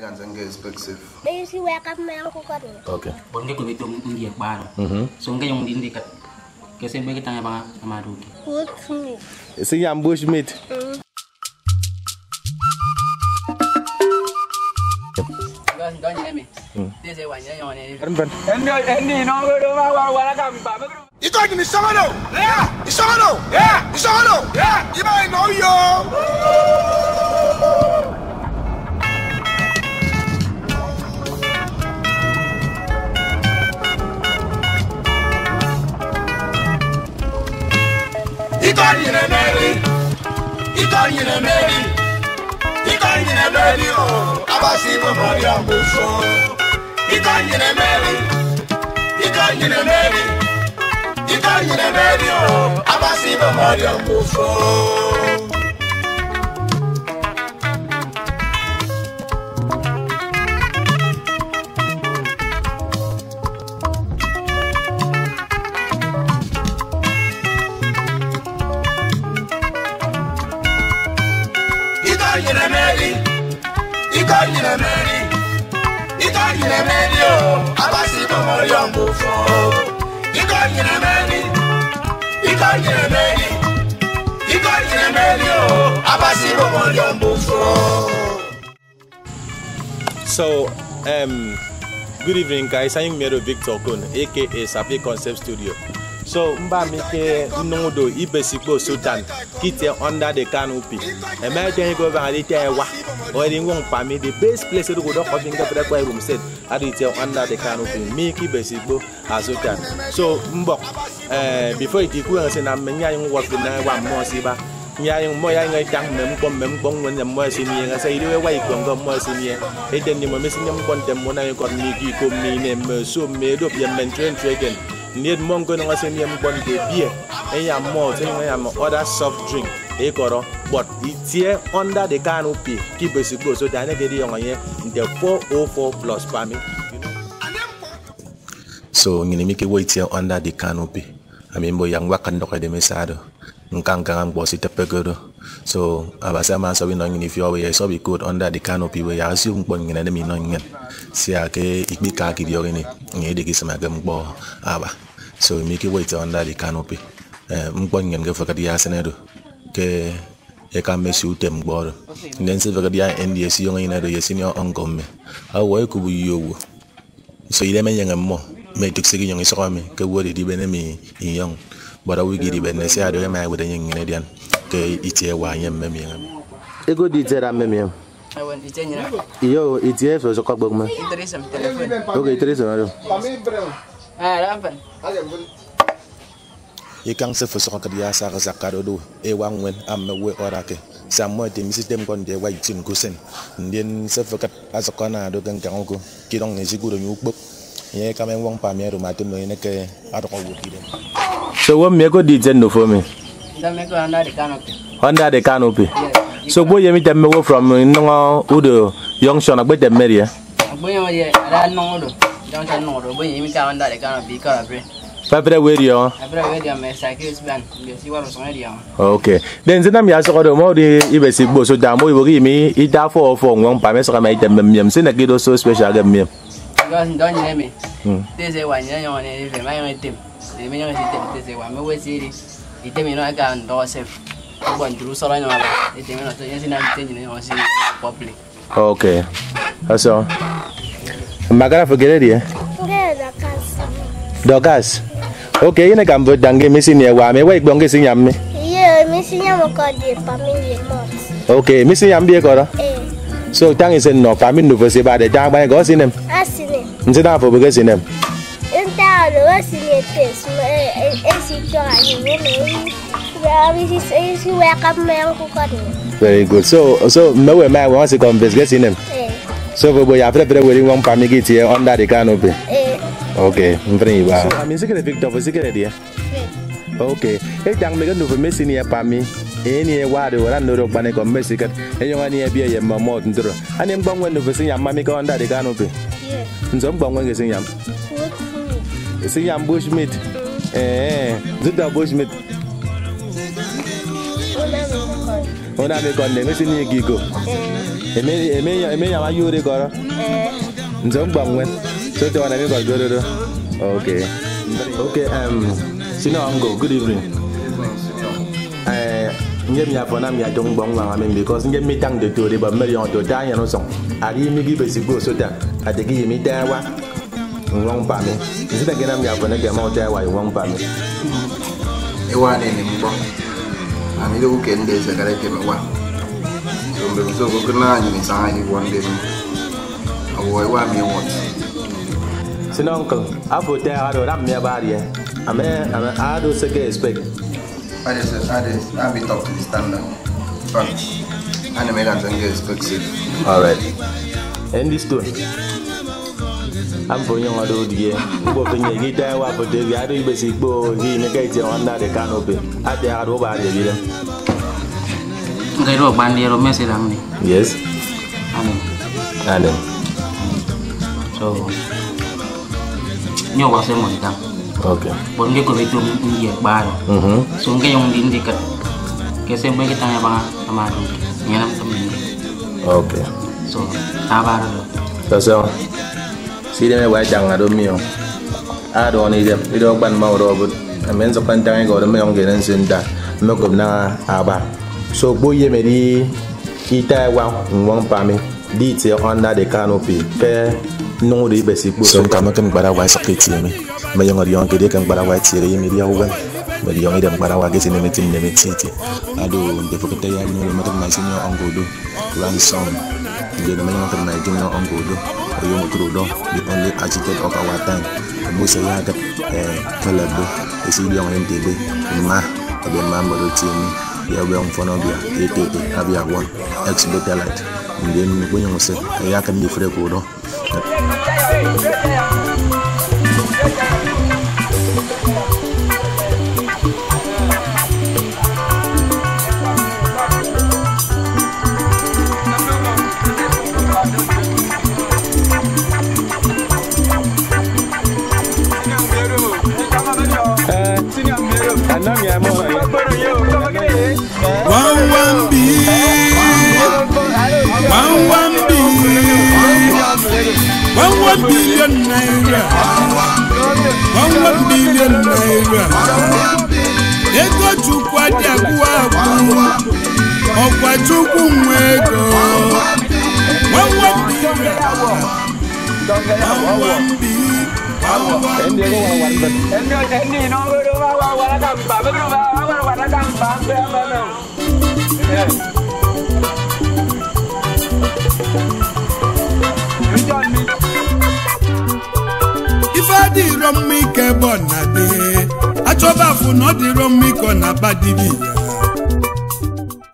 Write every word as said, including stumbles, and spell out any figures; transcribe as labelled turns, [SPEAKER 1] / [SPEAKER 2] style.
[SPEAKER 1] and then get expensive.
[SPEAKER 2] You see where I come my uncle got me.
[SPEAKER 3] Okay.
[SPEAKER 4] Bon get to be to India bar. So ngey yung India kat. Kasi may kita nga ba amaruki.
[SPEAKER 2] Good meat.
[SPEAKER 3] See yam bush meat.
[SPEAKER 4] Guys, don't let me. This is one year on it.
[SPEAKER 3] Kan ban.
[SPEAKER 1] You talking to someone else? Yeah. You someone else? Yeah. You someone else? Yeah. You might know yo. Italian Mary, Italian Mary, Italian Mary, oh, Abasibo Maria Busso, Italian Mary, Italian Mary, Italian Mary, oh, Abasibo Maria Busso. Italian Mary, Italian Mary, Italian Mary, oh, Abasibo Maria Busso, Italian Mary, Italian Mary, Italian Mary, oh, Abasibo Maria Busso.
[SPEAKER 3] So, um, good evening, guys. I'm Sir-Vic, aka Sir-Vic Concept Studio. So, mba mike Nung Udoe Ibesikpo Sultan kite under the canopy. Imagine you go over and tell wa or in one palmy the best place to go to cutting the room said I tell under the canopy. Me Ibesikpo as Sultan. So, mbok uh before it go and say na menya yung work na one more siba. Nya yung mo ya ngai tang mem kom mem bong when the more senior nga say the way go go more senior. E dem ni mo missing yung kon dem mo na yung kon ni gi ko mi ne so me do ya maintain again. Need mongo no say yam bon de beer and yam malt and yam other soft drink e koro but it's here under the canopy keep Ibesikpo so that I get on here the four oh four plus palmy, you know. So ngini make wait here under the canopy. I mean boy yang wakan do de mesado nkang kang bosi tepegoro so abasa man so we no ngini if you we so be good under the canopy we ya assume bon ngina de mi no ngin sia ke ikbika ki dio ngini ngi de kisama gam bo aba. So make it wait under the canopy. I'm going to go for the Yasenedo. Okay, I can miss you them board. And then say for the N D S young in the senior uncle me. How well could you? So you may young more. May took second young is on me. Go what it even me young. But I will give you a say I don't mind with a young Indian. Okay, it's a wine and memmy. A good detail and memmy. I went to ten years. Yo, it's here for the couple of months. Okay, Teresa. Ah, rampan. You can't say for soccer the Asa Zakado, a one when I'm away or ake. Some more things them gone their white in Gusen. And then Sir-Vic as a corner, Dogan Kango, Kidong is a good new book. Yeah, come and one palmy to Martin in a care out of all would be them. So, what Mego did send for me? Under the canopy. Under the canopy. So, boy, you meet them from Nung Udoe, young son about the Maria. I don't know. Don't know when you come under the canopy. Papa, where you are? Okay. Then the name is also more the Ibesikpo so damn will give me it for for one palmy so I made them mem send a kid so special them me. Don't let me. This is one year on it. My own team. The million is the one way city. It tell me no I can do safe. I'm going through so I know it. It not changing on public. Okay. That's all. Magara forget it, yeah? Dogas. Okay, you can put down missing here. Why, wait, don't get me. Yeah, missing him. Okay, missing him. Be a so, Tang is in no family to say about the down by goes in him. I see him. Instead of because in him. In town, what's in it? Very good. So, so no man wants to come visit in him. So, we have to put one palmy gate here under the canopy. Okay, I'm very well. So, I mean, second Victor for second idea. Okay, hey, young Megan over missing here, palmy. Any water or another panic or Mexican, and you want to be a more than true. And I'm going to visit your mammy under the canopy. And some bong is in yam. See yam bush meat. Eh, the bush meat. When I'm going to miss in your giggle. Eme eme eme ya mayu re koro.
[SPEAKER 2] Eh.
[SPEAKER 3] Nzong bangwen. So te wana mi ko goro. Okay. Okay, um Sino Uncle, good evening. Eh ngem ya fona mi adong bong wa me because ngem mi tang de to de ba million to ta yan so. Ari mi gi Ibesikpo so ta. Adegi mi ta wa. Ngwang pa mi. Nsi ta gena mi afona ge ma ta wa ngwang pa mi.
[SPEAKER 5] E wa ne ni mbo. Ami lo ke nde se kare ke wa. So mbe so ko na ni sa ni one day. Awo e wa mi want.
[SPEAKER 3] Sino Uncle, abo te ado ram mi abari e. Ame ame ado se ke expect.
[SPEAKER 5] I just I just I be top to the standard. But I never got to get expected.
[SPEAKER 3] All right. And this too. I'm for young adult here. Go for your guitar, what for the other Ibesikpo, he negates under the canopy. At the other over the
[SPEAKER 4] They wrote Bandiero message on me.
[SPEAKER 3] Yes.
[SPEAKER 4] And
[SPEAKER 3] And then.
[SPEAKER 4] so you was a month.
[SPEAKER 3] Okay.
[SPEAKER 4] Bon dia ko itu ni bar.
[SPEAKER 3] Mhm.
[SPEAKER 4] So ngai yung din dikat. Kasi may kita nga ba amado. Yan ang temen.
[SPEAKER 3] Okay.
[SPEAKER 4] So tabar do.
[SPEAKER 3] So see them why jang ado mio. Ado ni dem. Ido ban mau robot. Amen so kan tang go me yung genen senda. Me ko na aba. So boye me di kita wa ngwang pa me. Di te under the canopy. Ke Nung Udoe Ibesikpo.
[SPEAKER 6] So kama kan bara wa sakiti me. Mayong orion kede kan bara wa tire yemi dia ugan. Bari yong ida bara wa gese ne metin ne metiti. Ado de fokete ya ni mo tan na sinyo Nung Udoe. Ransom. De na mayong tan na jinno Nung Udoe. Ayo mo turo do. The only architect of our time. Mo se ya gat eh kalado. Esi bi yong entebe. Ma abe mambo do timi. Ya be on fono bia. Ete abia one. Ex betelite. Ndem ni ko nyong se. Ya kan di fre ko do.
[SPEAKER 1] One one B, one one B, one one billion naira, one one billion naira. Ego chukwa diagwa ku, okwa chukwu mwego. One one billion, one one B. If I did wrong, me ke bona de. Achoba fu no di wrong me kona badibi.